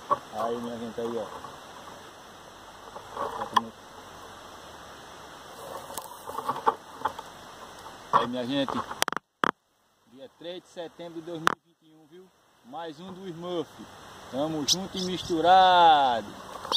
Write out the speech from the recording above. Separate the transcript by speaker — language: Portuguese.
Speaker 1: Aí, minha gente, aí, ó. Aí, minha gente, dia 3 de setembro de 2021, viu? Mais um do Smurf. Tamo junto e misturado.